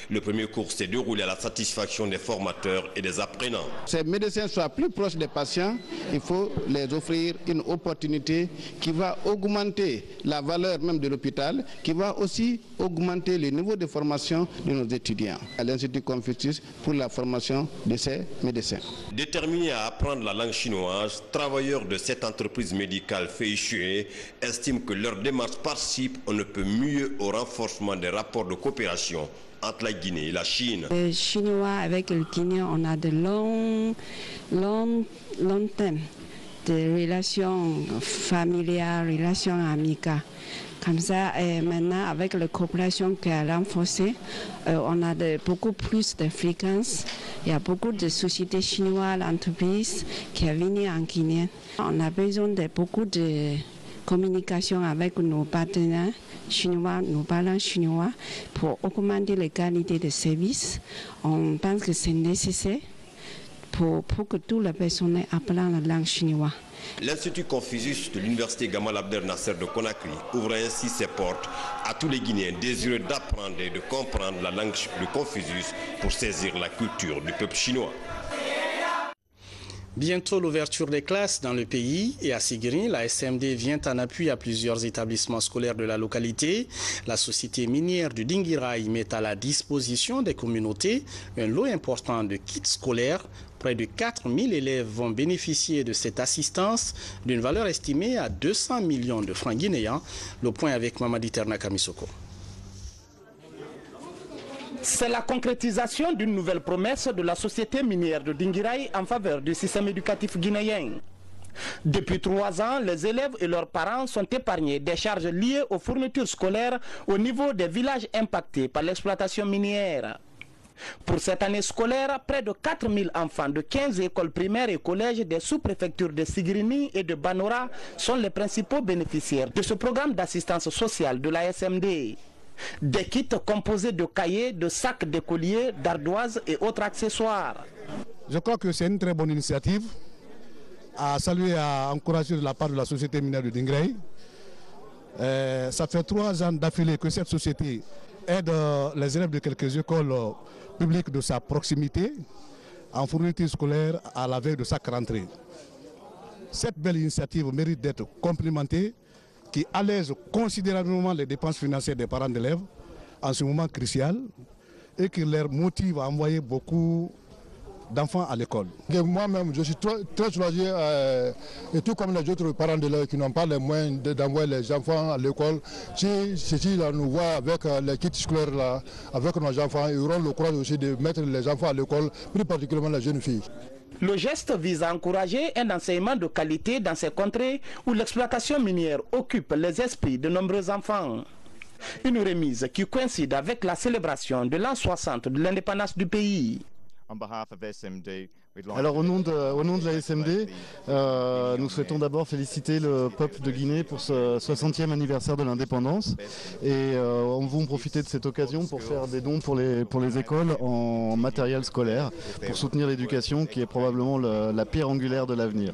Le premier cours s'est déroulé à la satisfaction des formateurs et des apprenants. Ces médecins soient plus proches des patients, il faut les offrir une opportunité qui va augmenter la valeur même de l'hôpital, qui va aussi augmenter le niveau de formation de nos étudiants à l'Institut Confucius pour la formation de ces médecins. Déterminés à apprendre la langue chinoise, travailleurs de cette entreprise médicale Feishui estiment que leur démarche participe on ne peut mieux au renforcement des rapports de coopération entre la Guinée et la Chine. Les Chinois avec le Guinée, on a de longs, longs, longs thèmes de relations familiales, relations amicales. Comme ça, et maintenant, avec la coopération qui a renforcée, euh, on a de, beaucoup plus de fréquences. Il y a beaucoup de sociétés chinoises, d'entreprises qui sont venues en Guinée. On a besoin de beaucoup de communication avec nos partenaires chinois, nos parents chinois, pour augmenter la qualité de service. On pense que c'est nécessaire pour, pour que tous les personnes apprennent la langue chinoise. L'Institut Confucius de l'Université Gamal Abdel Nasser de Conakry ouvre ainsi ses portes à tous les Guinéens désireux d'apprendre et de comprendre la langue de Confucius pour saisir la culture du peuple chinois. Bientôt l'ouverture des classes dans le pays et à Sigiri, la S M D vient en appui à plusieurs établissements scolaires de la localité. La société minière du Dinguiraï met à la disposition des communautés un lot important de kits scolaires. Près de quatre mille élèves vont bénéficier de cette assistance d'une valeur estimée à deux cents millions de francs guinéens. Le point avec Mamadi Terna Kamisoko. C'est la concrétisation d'une nouvelle promesse de la société minière de Dinguiraï en faveur du système éducatif guinéen. Depuis trois ans, les élèves et leurs parents sont épargnés des charges liées aux fournitures scolaires au niveau des villages impactés par l'exploitation minière. Pour cette année scolaire, près de quatre mille enfants de quinze écoles primaires et collèges des sous-préfectures de Sigirini et de Banora sont les principaux bénéficiaires de ce programme d'assistance sociale de la S M D. Des kits composés de cahiers, de sacs d'écoliers, d'ardoises et autres accessoires. Je crois que c'est une très bonne initiative à saluer et à encourager de la part de la société minière de Dinguiraï. Euh, ça fait trois ans d'affilée que cette société aide euh, les élèves de quelques écoles euh, publiques de sa proximité en fourniture scolaire à la veille de chaque rentrée. Cette belle initiative mérite d'être complimentée, qui allège considérablement les dépenses financières des parents d'élèves en ce moment crucial et qui leur motive à envoyer beaucoup d'enfants à l'école. Moi-même, je suis très, très soulagé, euh, et tout comme les autres parents d'élèves qui n'ont pas les moyens d'envoyer les enfants à l'école. Si ceci là nous voit avec euh, les kits scolaires là, avec nos enfants, ils auront le courage aussi de mettre les enfants à l'école, plus particulièrement les jeunes filles. Le geste vise à encourager un enseignement de qualité dans ces contrées où l'exploitation minière occupe les esprits de nombreux enfants. Une remise qui coïncide avec la célébration de l'an soixante de l'indépendance du pays. Alors au nom de, au nom de la S M D, euh, nous souhaitons d'abord féliciter le peuple de Guinée pour ce soixantième anniversaire de l'indépendance et euh, on va profiter de cette occasion pour faire des dons pour les, pour les écoles en matériel scolaire, pour soutenir l'éducation qui est probablement le, la pierre angulaire de l'avenir.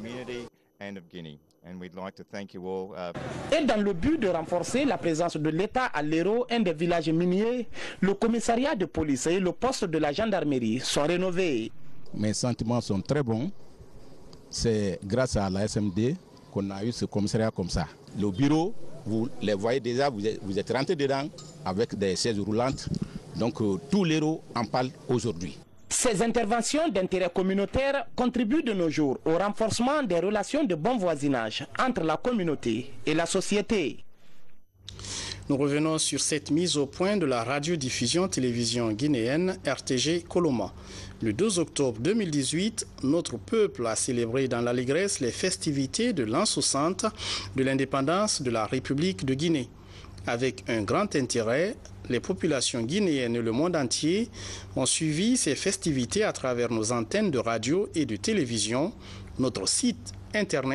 Et dans le but de renforcer la présence de l'État à Lero, un des villages miniers, le commissariat de police et le poste de la gendarmerie sont rénovés. Mes sentiments sont très bons. C'est grâce à la S M D qu'on a eu ce commissariat comme ça. Le bureau, vous les voyez déjà, vous êtes, vous êtes rentré dedans avec des chaises roulantes. Donc euh, tous les héros en parlent aujourd'hui. Ces interventions d'intérêt communautaire contribuent de nos jours au renforcement des relations de bon voisinage entre la communauté et la société. Nous revenons sur cette mise au point de la radiodiffusion télévision guinéenne R T G Coloma. Le deux octobre deux mille dix-huit, notre peuple a célébré dans l'allégresse les festivités de l'an soixante de l'indépendance de la République de Guinée. Avec un grand intérêt, les populations guinéennes et le monde entier ont suivi ces festivités à travers nos antennes de radio et de télévision, notre site internet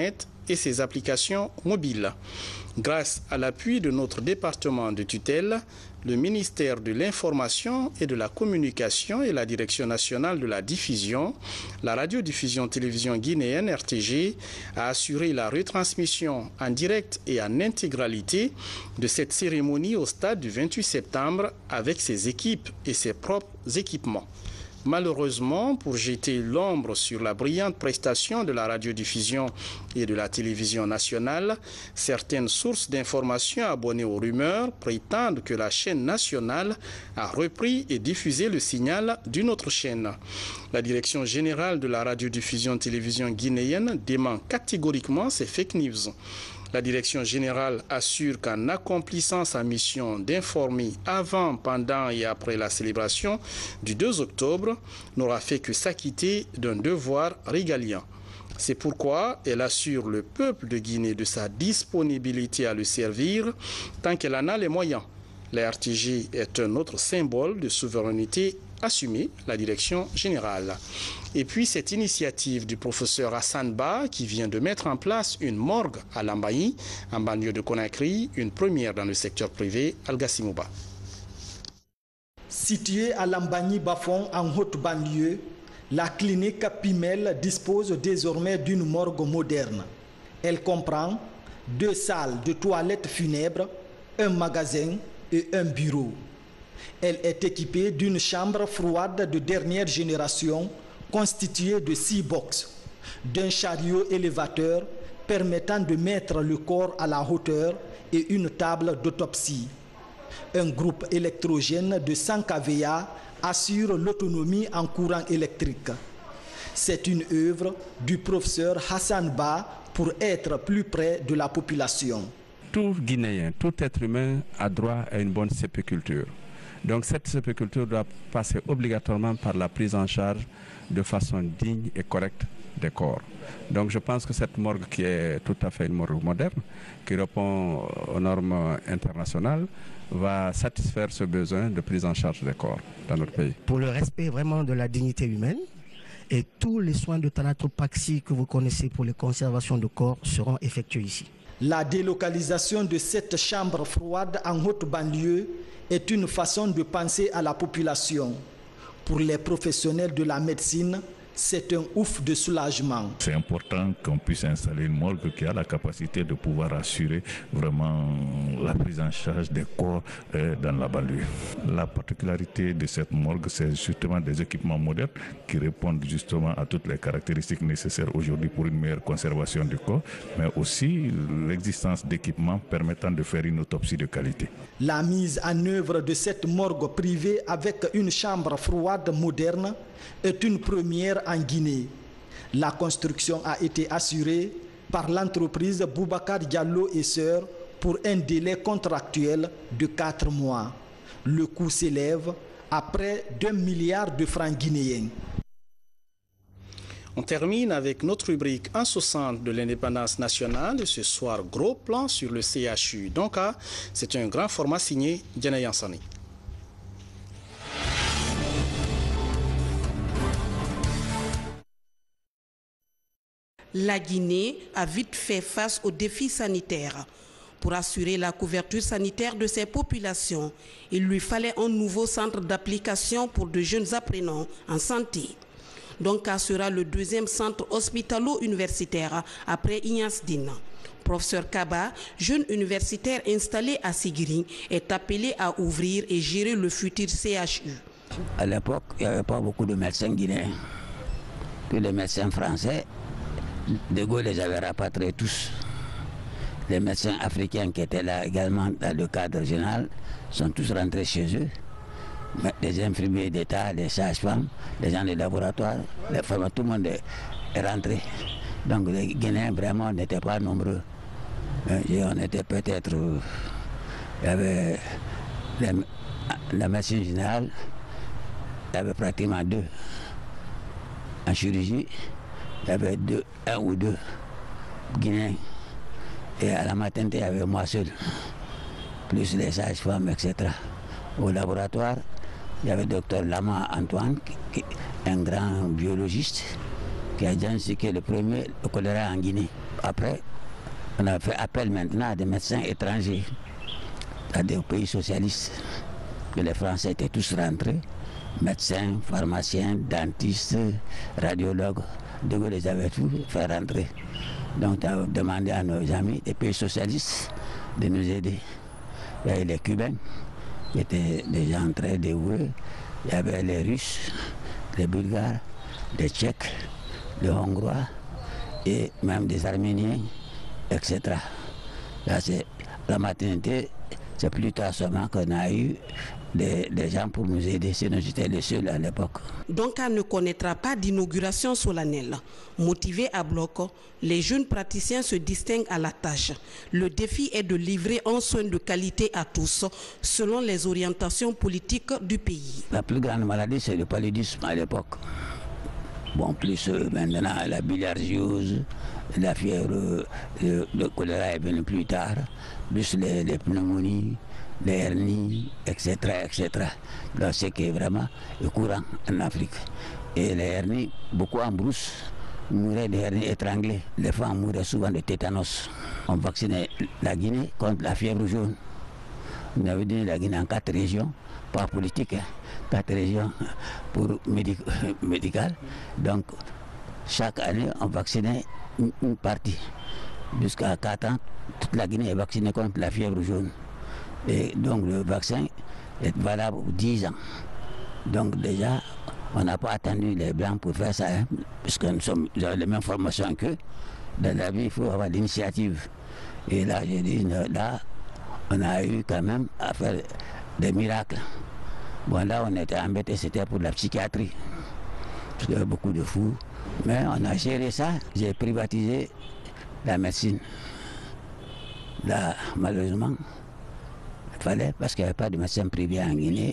et ses applications mobiles. Grâce à l'appui de notre département de tutelle, le ministère de l'Information et de la Communication et la Direction nationale de la diffusion, la radiodiffusion-télévision guinéenne R T G a assuré la retransmission en direct et en intégralité de cette cérémonie au stade du vingt-huit septembre avec ses équipes et ses propres équipements. Malheureusement, pour jeter l'ombre sur la brillante prestation de la radiodiffusion et de la télévision nationale, certaines sources d'informations abonnées aux rumeurs prétendent que la chaîne nationale a repris et diffusé le signal d'une autre chaîne. La Direction générale de la radiodiffusion télévision guinéenne dément catégoriquement ces fake news. La Direction générale assure qu'en accomplissant sa mission d'informer avant, pendant et après la célébration du deux octobre, n'aura fait que s'acquitter d'un devoir régalien. C'est pourquoi elle assure le peuple de Guinée de sa disponibilité à le servir tant qu'elle en a les moyens. La R T G est un autre symbole de souveraineté assumée, la Direction générale. Et puis cette initiative du professeur Hassan Ba qui vient de mettre en place une morgue à Lambaye, en banlieue de Conakry, une première dans le secteur privé, Algassimouba. Située à Lambaye-Bafon en haute banlieue, la clinique Pimel dispose désormais d'une morgue moderne. Elle comprend deux salles de toilettes funèbres, un magasin et un bureau. Elle est équipée d'une chambre froide de dernière génération constituée de six boxes, d'un chariot élévateur permettant de mettre le corps à la hauteur et une table d'autopsie. Un groupe électrogène de cent kilowatts assure l'autonomie en courant électrique. C'est une œuvre du professeur Hassan Ba pour être plus près de la population. Tout Guinéen, tout être humain a droit à une bonne sépulture. Donc cette sépulture doit passer obligatoirement par la prise en charge de façon digne et correcte des corps. Donc je pense que cette morgue qui est tout à fait une morgue moderne, qui répond aux normes internationales, va satisfaire ce besoin de prise en charge des corps dans notre pays. Pour le respect vraiment de la dignité humaine, et tous les soins de thanatopraxie que vous connaissez pour les conservations de corps seront effectués ici. La délocalisation de cette chambre froide en haute banlieue est une façon de penser à la population. Pour les professionnels de la médecine, c'est un ouf de soulagement. C'est important qu'on puisse installer une morgue qui a la capacité de pouvoir assurer vraiment la prise en charge des corps euh, dans la banlieue. La particularité de cette morgue, c'est justement des équipements modernes qui répondent justement à toutes les caractéristiques nécessaires aujourd'hui pour une meilleure conservation du corps, mais aussi l'existence d'équipements permettant de faire une autopsie de qualité. La mise en œuvre de cette morgue privée avec une chambre froide moderne est une première en Guinée. La construction a été assurée par l'entreprise Boubacar Diallo et Sœurs pour un délai contractuel de quatre mois. Le coût s'élève à près d'un milliard de francs guinéens. On termine avec notre rubrique en soixante de l'indépendance nationale. Et ce soir, gros plan sur le C H U. Donc, c'est un grand format signé Diana Yansani. La Guinée a vite fait face aux défis sanitaires. Pour assurer la couverture sanitaire de ses populations, il lui fallait un nouveau centre d'application pour de jeunes apprenants en santé. Donc, sera le deuxième centre hospitalo-universitaire après Ignace Dine. Professeur Kaba, jeune universitaire installé à Sigiri, est appelé à ouvrir et gérer le futur C H U. À l'époque, il n'y avait pas beaucoup de médecins guinéens. Tous les médecins français, De Gaulle les avait rapatriés tous. Les médecins africains qui étaient là également dans le cadre général sont tous rentrés chez eux. Les infirmiers d'État, les sages-femmes, les gens des laboratoires, les femmes, tout le monde est rentré. Donc les Guinéens vraiment n'étaient pas nombreux. Et on était peut-être... Il y avait les, la médecine générale, il y avait pratiquement deux. En chirurgie, il y avait deux, un ou deux Guinéens. Et à la maternité, il y avait moi seul, plus les sages-femmes, et cetera. Au laboratoire, il y avait le docteur Lama Antoine, qui, qui, un grand biologiste, qui a diagnostiqué le premier le choléra en Guinée. Après, on a fait appel maintenant à des médecins étrangers, à des pays socialistes, que les Français étaient tous rentrés, médecins, pharmaciens, dentistes, radiologues, de Gaulle les avait tous fait rentrer. Donc on a demandé à nos amis des pays socialistes de nous aider. Il y avait les Cubains, qui étaient des gens très dévoués, il y avait les Russes, les Bulgares, les Tchèques, les Hongrois et même des Arméniens, et cetera. Là, c'est la maternité, c'est plus tard seulement qu'on a eu des, des gens pour nous aider, sinon j'étais le seul à l'époque. Donka ne connaîtra pas d'inauguration solennelle. Motivés à bloc, les jeunes praticiens se distinguent à la tâche. Le défi est de livrer un soin de qualité à tous, selon les orientations politiques du pays. La plus grande maladie, c'est le paludisme à l'époque. Bon, plus euh, maintenant la bilharziose, la fièvre, le, le choléra est venu plus tard, plus les, les pneumonies, les hernies, et cetera, et cetera. Donc c'est qui est vraiment courant en Afrique. Et les hernies, beaucoup en brousse, mouraient des hernies étranglées. Les femmes mouraient souvent de tétanos. On vaccinait la Guinée contre la fièvre jaune. On avait donné la Guinée en quatre régions, pas politique, hein, quatre régions pour médic médical. Donc chaque année, on vaccinait une, une partie. Jusqu'à quatre ans, toute la Guinée est vaccinée contre la fièvre jaune. Et donc le vaccin est valable pour dix ans. Donc déjà, on n'a pas attendu les Blancs pour faire ça, hein, puisque nous sommes dans les mêmes formations qu'eux. Dans la vie, il faut avoir l'initiative. Et là, j'ai dit, là, on a eu quand même à faire des miracles. Bon, là, on était embêtés, c'était pour la psychiatrie. Parce qu'il y avait beaucoup de fous. Mais on a géré ça. J'ai privatisé la médecine. Là, malheureusement, il fallait, parce qu'il n'y avait pas de médecin privé en Guinée,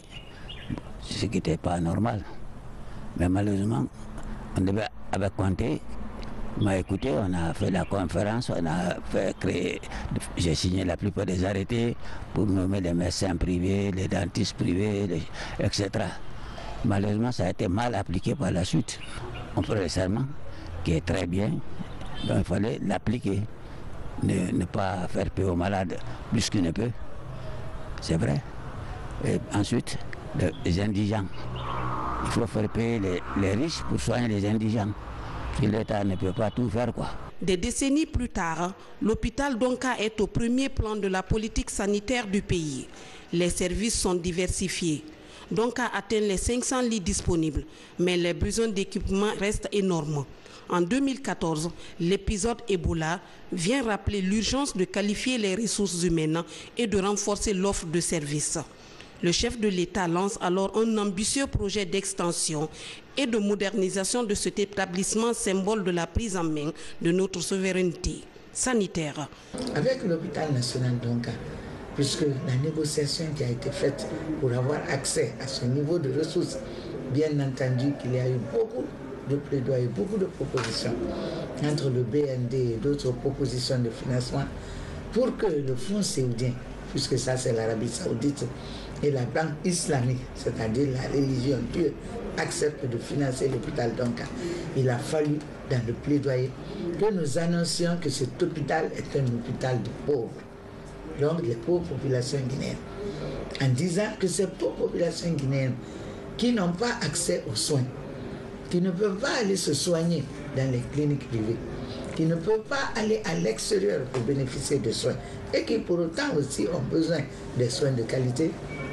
ce qui n'était pas normal. Mais malheureusement, on devait avec Conté, il m'a écouté, on a fait la conférence, on a fait créer, j'ai signé la plupart des arrêtés pour nommer les médecins privés, les dentistes privés, les, et cetera. Malheureusement, ça a été mal appliqué par la suite. On fait le serment, qui est très bien, donc il fallait l'appliquer, ne, ne pas faire payer aux malades plus qu'il ne peut. C'est vrai. Et ensuite, les indigents. Il faut faire payer les, les riches pour soigner les indigents. Parce que l'État ne peut pas tout faire, quoi. Des décennies plus tard, l'hôpital Donka est au premier plan de la politique sanitaire du pays. Les services sont diversifiés. Donka atteint les cinq cents lits disponibles, mais les besoins d'équipement restent énormes. En deux mille quatorze, l'épisode Ebola vient rappeler l'urgence de qualifier les ressources humaines et de renforcer l'offre de services. Le chef de l'État lance alors un ambitieux projet d'extension et de modernisation de cet établissement symbole de la prise en main de notre souveraineté sanitaire. Avec l'hôpital national Donka, puisque la négociation qui a été faite pour avoir accès à ce niveau de ressources, bien entendu qu'il y a eu beaucoup de plaidoyer, beaucoup de propositions entre le B N D et d'autres propositions de financement pour que le fonds saoudien, puisque ça c'est l'Arabie saoudite, et la banque islamique, c'est-à-dire la religion Dieu, accepte de financer l'hôpital Donka. Il a fallu, dans le plaidoyer, que nous annoncions que cet hôpital est un hôpital de pauvres, donc les pauvres populations guinéennes, en disant que ces pauvres populations guinéennes qui n'ont pas accès aux soins, qui ne peuvent pas aller se soigner dans les cliniques privées, qui ne peuvent pas aller à l'extérieur pour bénéficier de soins, et qui pour autant aussi ont besoin de soins de qualité,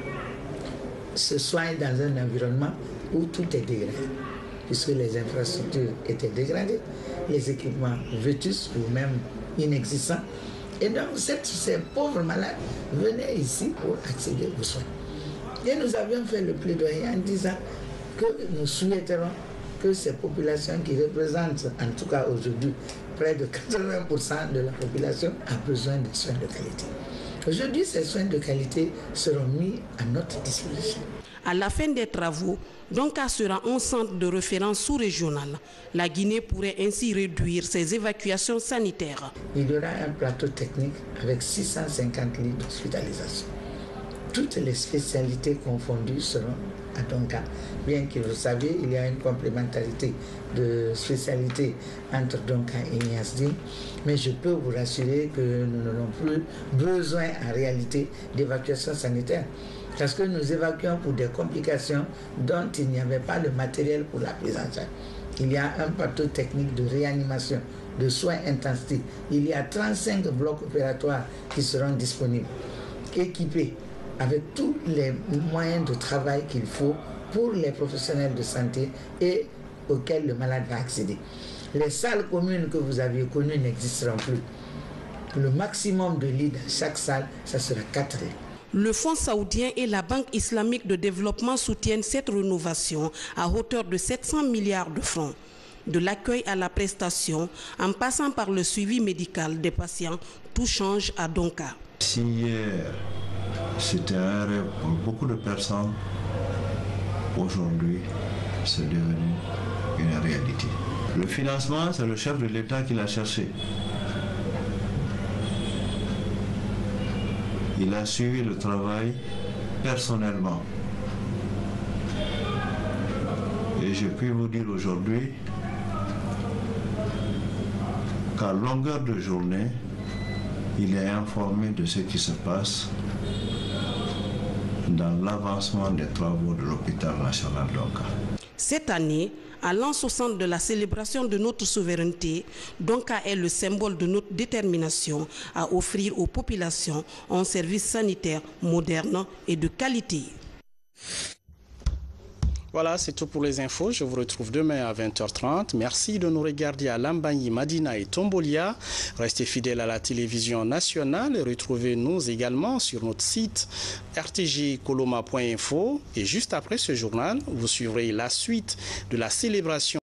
se soignent dans un environnement où tout est dégradé, puisque les infrastructures étaient dégradées, les équipements vétustes ou même inexistants. Et donc cette, ces pauvres malades venaient ici pour accéder aux soins. Et nous avions fait le plaidoyer en disant que nous souhaiterons que ces populations qui représentent, en tout cas aujourd'hui, près de quatre-vingts pour cent de la population a besoin de soins de qualité. Aujourd'hui, ces soins de qualité seront mis à notre disposition. À la fin des travaux, Donka sera un centre de référence sous-régional. La Guinée pourrait ainsi réduire ses évacuations sanitaires. Il y aura un plateau technique avec six cent cinquante lits d'hospitalisation. Toutes les spécialités confondues seront à Donka. Bien que vous savez, il y a une complémentarité de spécialité entre Donka et Niasdim, mais je peux vous rassurer que nous n'avons plus besoin en réalité d'évacuation sanitaire. Parce que nous évacuons pour des complications dont il n'y avait pas le matériel pour la prise en charge. Il y a un plateau technique de réanimation, de soins intensifs. Il y a trente-cinq blocs opératoires qui seront disponibles, équipés avec tous les moyens de travail qu'il faut pour les professionnels de santé et auxquels le malade va accéder. Les salles communes que vous aviez connues n'existeront plus. Le maximum de lits dans chaque salle, ça sera quatre lits. Le Fonds saoudien et la Banque islamique de développement soutiennent cette rénovation à hauteur de sept cents milliards de francs. De l'accueil à la prestation, en passant par le suivi médical des patients, tout change à Donka. Si hier, c'était un rêve pour beaucoup de personnes, aujourd'hui, c'est devenu une réalité. Le financement, c'est le chef de l'État qui l'a cherché. Il a suivi le travail personnellement. Et je puis vous dire aujourd'hui qu'à longueur de journée, il est informé de ce qui se passe dans l'avancement des travaux de l'hôpital national Donka. Cette année, à l'an soixante de la célébration de notre souveraineté, Donka est le symbole de notre détermination à offrir aux populations un service sanitaire moderne et de qualité. Voilà, c'est tout pour les infos. Je vous retrouve demain à vingt heures trente. Merci de nous regarder à Lambagne, Madina et Tombolia. Restez fidèles à la télévision nationale et retrouvez-nous également sur notre site r t g coloma point info. Et juste après ce journal, vous suivrez la suite de la célébration